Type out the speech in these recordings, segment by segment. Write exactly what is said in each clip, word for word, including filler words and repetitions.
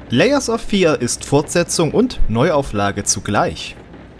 Layers of Fear ist Fortsetzung und Neuauflage zugleich.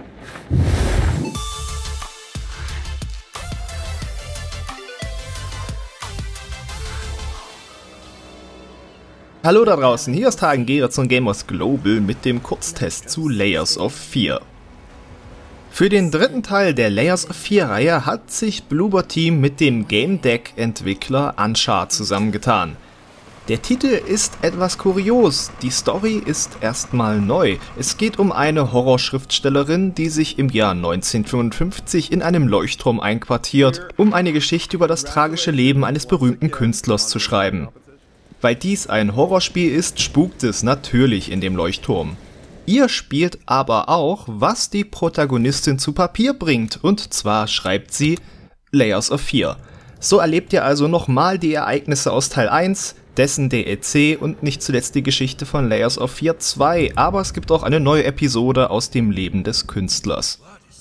Hallo da draußen, hier ist Hagen Geritz von Gamers Global mit dem Kurztest zu Layers of Fear. Für den dritten Teil der Layers of Fear Reihe hat sich Bloober Team mit dem Game Deck Entwickler Uncharted zusammengetan. Der Titel ist etwas kurios, die Story ist erstmal neu. Es geht um eine Horrorschriftstellerin, die sich im Jahr neunzehnhundertfünfundfünfzig in einem Leuchtturm einquartiert, um eine Geschichte über das tragische Leben eines berühmten Künstlers zu schreiben. Weil dies ein Horrorspiel ist, spukt es natürlich in dem Leuchtturm. Ihr spielt aber auch, was die Protagonistin zu Papier bringt, und zwar schreibt sie Layers of Fear. So erlebt ihr also nochmal die Ereignisse aus Teil eins, dessen D L C und nicht zuletzt die Geschichte von Layers of Fear zwei, aber es gibt auch eine neue Episode aus dem Leben des Künstlers.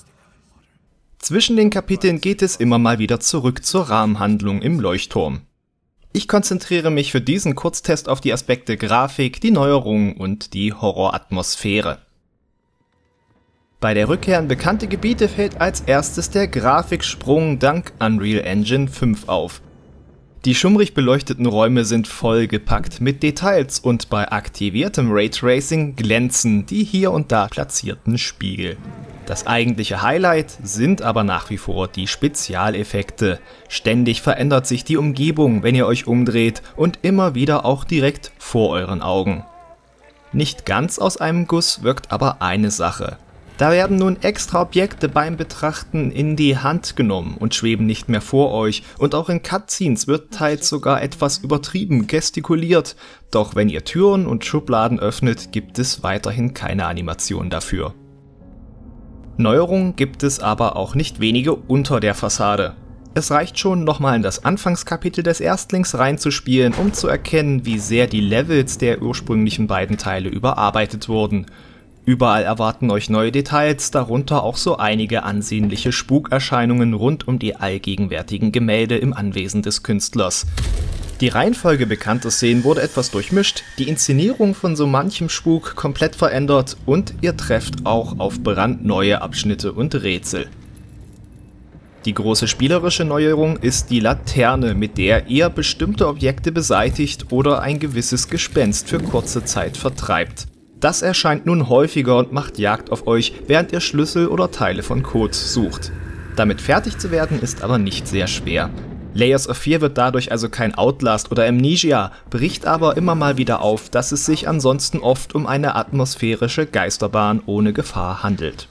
Zwischen den Kapiteln geht es immer mal wieder zurück zur Rahmenhandlung im Leuchtturm. Ich konzentriere mich für diesen Kurztest auf die Aspekte Grafik, die Neuerungen und die Horroratmosphäre. Bei der Rückkehr in bekannte Gebiete fällt als erstes der Grafiksprung dank Unreal Engine fünf auf. Die schummrig beleuchteten Räume sind vollgepackt mit Details und bei aktiviertem Raytracing glänzen die hier und da platzierten Spiegel. Das eigentliche Highlight sind aber nach wie vor die Spezialeffekte. Ständig verändert sich die Umgebung, wenn ihr euch umdreht, und immer wieder auch direkt vor euren Augen. Nicht ganz aus einem Guss wirkt aber eine Sache. Da werden nun extra Objekte beim Betrachten in die Hand genommen und schweben nicht mehr vor euch, und auch in Cutscenes wird teils sogar etwas übertrieben gestikuliert, doch wenn ihr Türen und Schubladen öffnet, gibt es weiterhin keine Animation dafür. Neuerungen gibt es aber auch nicht wenige unter der Fassade. Es reicht schon, nochmal in das Anfangskapitel des Erstlings reinzuspielen, um zu erkennen, wie sehr die Levels der ursprünglichen beiden Teile überarbeitet wurden. Überall erwarten euch neue Details, darunter auch so einige ansehnliche Spukerscheinungen rund um die allgegenwärtigen Gemälde im Anwesen des Künstlers. Die Reihenfolge bekannter Szenen wurde etwas durchmischt, die Inszenierung von so manchem Spuk komplett verändert und ihr trefft auch auf brandneue Abschnitte und Rätsel. Die große spielerische Neuerung ist die Laterne, mit der ihr bestimmte Objekte beseitigt oder ein gewisses Gespenst für kurze Zeit vertreibt. Das erscheint nun häufiger und macht Jagd auf euch, während ihr Schlüssel oder Teile von Codes sucht. Damit fertig zu werden ist aber nicht sehr schwer. Layers of Fear wird dadurch also kein Outlast oder Amnesia, bricht aber immer mal wieder auf, dass es sich ansonsten oft um eine atmosphärische Geisterbahn ohne Gefahr handelt.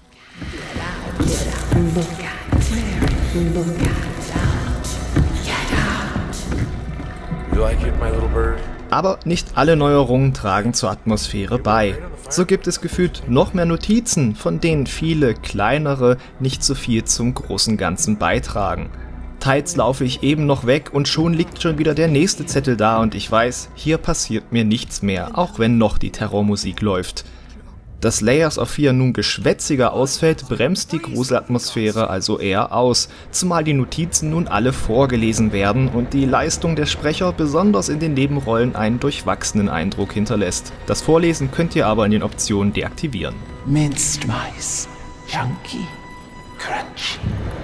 Aber nicht alle Neuerungen tragen zur Atmosphäre bei. So gibt es gefühlt noch mehr Notizen, von denen viele kleinere nicht so viel zum großen Ganzen beitragen. Teils laufe ich eben noch weg und schon liegt schon wieder der nächste Zettel da und ich weiß, hier passiert mir nichts mehr, auch wenn noch die Terrormusik läuft. Dass Layers of Fear nun geschwätziger ausfällt, bremst die Gruselatmosphäre also eher aus, zumal die Notizen nun alle vorgelesen werden und die Leistung der Sprecher besonders in den Nebenrollen einen durchwachsenen Eindruck hinterlässt. Das Vorlesen könnt ihr aber in den Optionen deaktivieren. Minced mice, chunky, crunchy.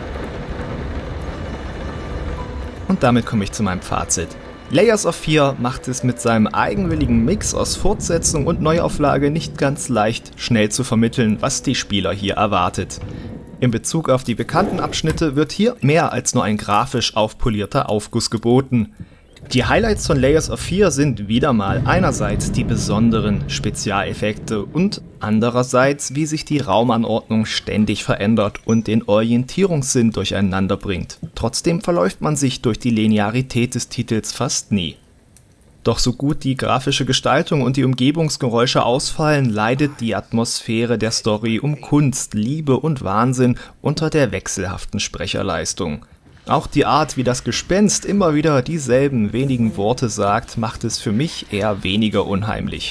Und damit komme ich zu meinem Fazit. Layers of Fear macht es mit seinem eigenwilligen Mix aus Fortsetzung und Neuauflage nicht ganz leicht, schnell zu vermitteln, was die Spieler hier erwartet. In Bezug auf die bekannten Abschnitte wird hier mehr als nur ein grafisch aufpolierter Aufguss geboten. Die Highlights von Layers of Fear sind wieder mal einerseits die besonderen Spezialeffekte und andererseits, wie sich die Raumanordnung ständig verändert und den Orientierungssinn durcheinander bringt. Trotzdem verläuft man sich durch die Linearität des Titels fast nie. Doch so gut die grafische Gestaltung und die Umgebungsgeräusche ausfallen, leidet die Atmosphäre der Story um Kunst, Liebe und Wahnsinn unter der wechselhaften Sprecherleistung. Auch die Art, wie das Gespenst immer wieder dieselben wenigen Worte sagt, macht es für mich eher weniger unheimlich.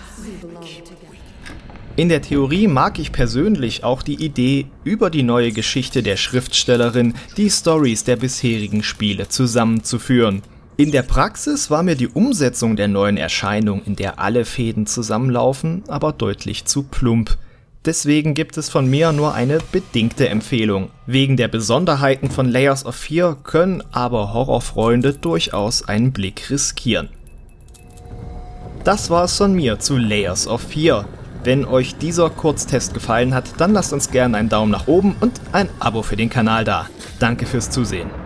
In der Theorie mag ich persönlich auch die Idee, über die neue Geschichte der Schriftstellerin die Storys der bisherigen Spiele zusammenzuführen. In der Praxis war mir die Umsetzung der neuen Erscheinung, in der alle Fäden zusammenlaufen, aber deutlich zu plump. Deswegen gibt es von mir nur eine bedingte Empfehlung. Wegen der Besonderheiten von Layers of Fear können aber Horrorfreunde durchaus einen Blick riskieren. Das war es von mir zu Layers of Fear. Wenn euch dieser Kurztest gefallen hat, dann lasst uns gerne einen Daumen nach oben und ein Abo für den Kanal da. Danke fürs Zusehen.